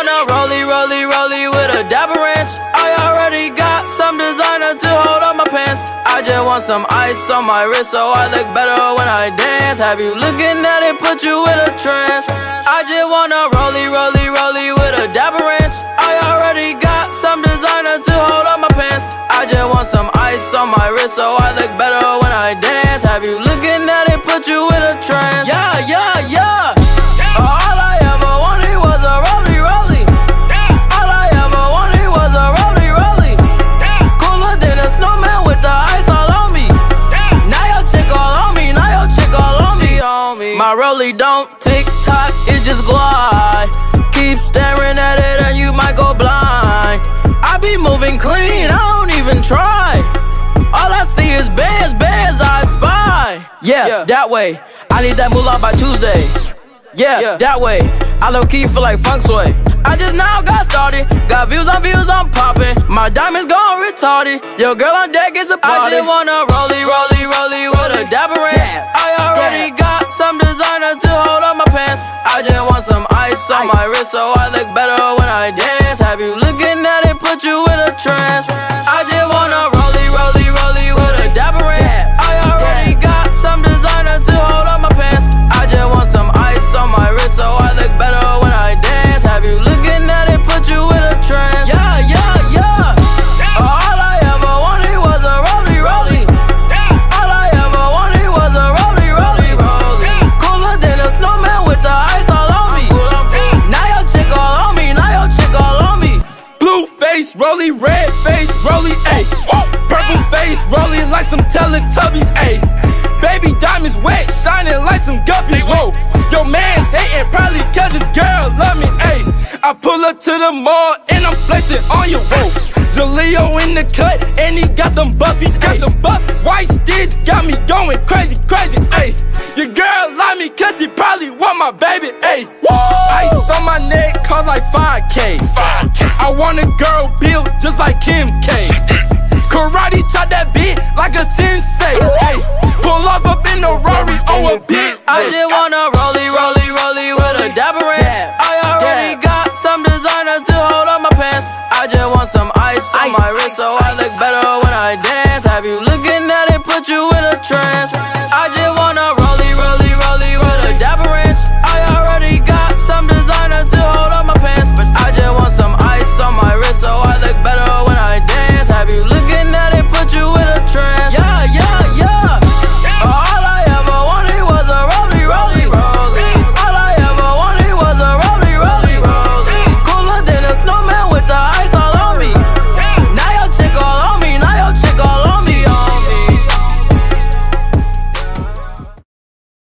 wanna rollie with a dapper ranch. I already got some designer to hold on my pants. I just want some ice on my wrist so I look better when I dance. Have you looking at it, put you in a trance. I just wanna rollie with a dapper ranch. I already got some designer to hold on my pants. I just want some ice on my wrist so I look better when I dance. Have you looking at it, put you in a trance. Yeah, yeah, yeah. All I ever wanted was a rollie. All I ever wanted was a rollie. Cooler than a snowman with the ice all on me. Now your chick all on me, My rollie don't tick tock, it just glide. Keep staring at it and you might go blind. I be moving clean, I don't even try. All I see is bears, I spy. Yeah, that way. I need that moolah by Tuesday. Yeah, that way. I low-key feel like funk sway. I just now got started. Got views, I'm popping. My diamonds gone retarded. Your girl on deck is a party. I just wanna rollie with a dapper ranch. I already got some designer to hold on my pants. I just want some ice on my wrist so I look better when I dance. Have you looking at it, put you in a trance. I just wanna rollie with a dapper ranch. I already got some designer to hold on my pants. I just want some ice on my wrist so I look better when I dance. Have you looking at it, put you in a trance. Yeah, yeah, yeah. All I ever wanted was a rollie. All I ever wanted was a rollie. Cooler than a snowman with the ice all on me. Now your chick all on me, Blue face, rollie, red face, rollie, ayy. Purple face, rollie like some Teletubbies, ayy. Baby diamonds wet, shining like some guppies, whoa. Your man's hating probably cause his girl love me, ayy. I pull up to the mall and I'm flexing on you, whoa. Jaleo in the cut and he got them buffies, ayy. White sticks got me going crazy, ayy. Your girl love me cause she probably want my baby, ayy. Ice on my neck cost like 5K. I want a girl built just like Kim K. Karate chop that beat like a sensei, ayy. Pull off up in the Rari on a beat. I just wanna rollie